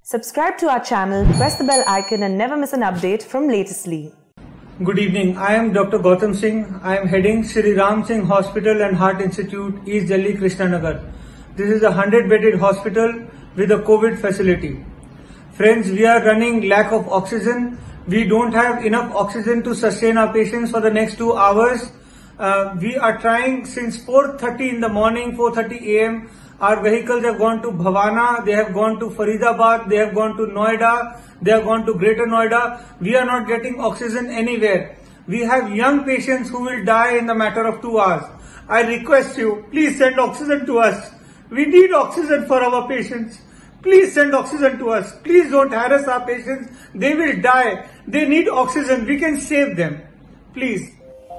Subscribe to our channel, press the bell icon and never miss an update from Latestly. Good evening. I am Dr. Gautam Singh. I am heading Shri Ram Singh Hospital and Heart Institute, East Delhi, Krishnanagar. This is a 100-bedded hospital with a COVID facility. Friends, we are running lack of oxygen. We don't have enough oxygen to sustain our patients for the next 2 hours. We are trying since 4:30 in the morning, 4:30 a.m. Our vehicles have gone to Bhavana, they have gone to Faridabad, they have gone to Noida, they have gone to Greater Noida. We are not getting oxygen anywhere. We have young patients who will die in the matter of 2 hours. I request you, please send oxygen to us. We need oxygen for our patients. Please send oxygen to us. Please don't harass our patients. They will die. They need oxygen. We can save them. Please.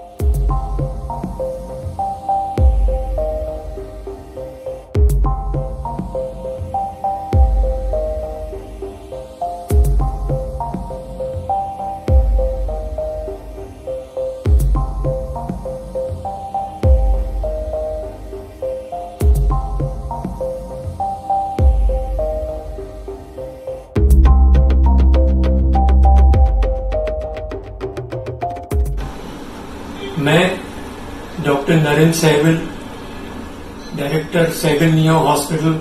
मैं doctor Narendra Sehgal, director Sehgal neo hospital,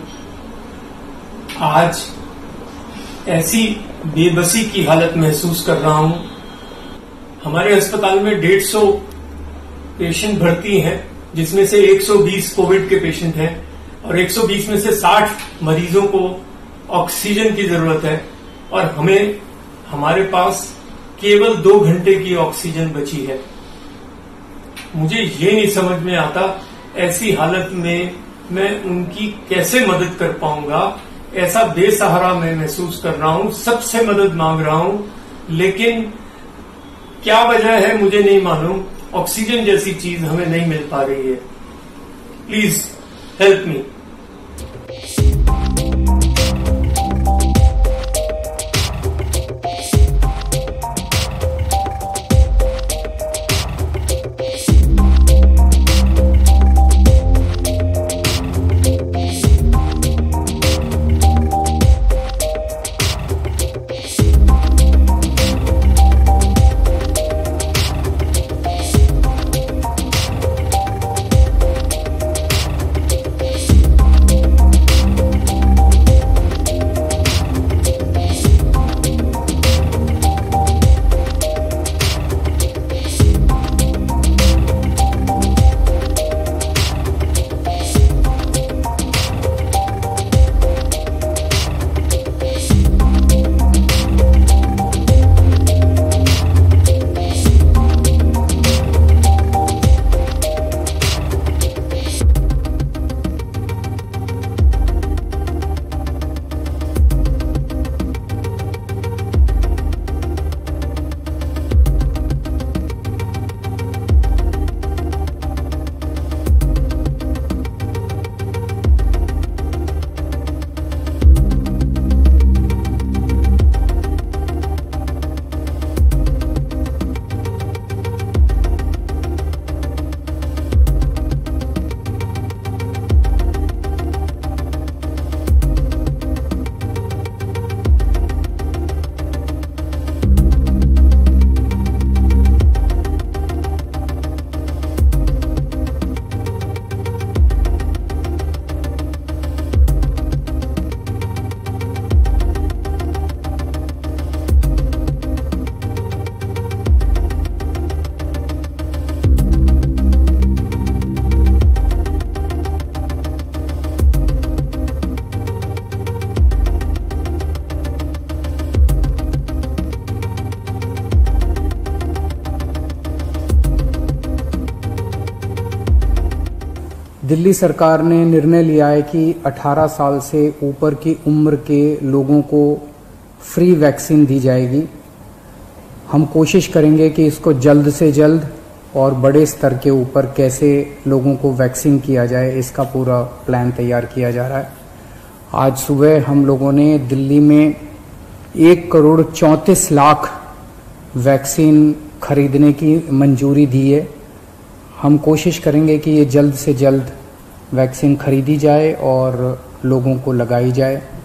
आज ऐसी बेबसी की हालत महसूस कर रहा हूं। हमारे अस्पताल में 150 पेशेंट भर्ती हैं, जिसमें से 120 कोविड के पेशेंट हैं और 120 में से 60 मरीजों को ऑक्सीजन की जरूरत है और हमारे पास केवल 2 घंटे की ऑक्सीजन बची है। मुझे ये नहीं समझ में आता ऐसी हालत में मैं उनकी कैसे मदद कर पाऊंगा। ऐसा बेसहारा मैं महसूस कर रहा हूं, सबसे मदद मांग रहा हूं, लेकिन क्या वजह है मुझे नहीं मालूम। ऑक्सीजन जैसी चीज हमें नहीं मिल पा रही है। Please help me. दिल्ली सरकार ने निर्णय लिया है कि 18 साल से ऊपर की उम्र के लोगों को फ्री वैक्सीन दी जाएगी। हम कोशिश करेंगे कि इसको जल्द से जल्द और बड़े स्तर के ऊपर कैसे लोगों को वैक्सीन किया जाए, इसका पूरा प्लान तैयार किया जा रहा है। आज सुबह हम लोगों ने दिल्ली में 1,34,00,000 वैक्सीन खरीदने की मंजूरी दी है। हम कोशिश करेंगे कि ये जल्द से जल्द वैक्सीन खरीदी जाए और लोगों को लगाई जाए।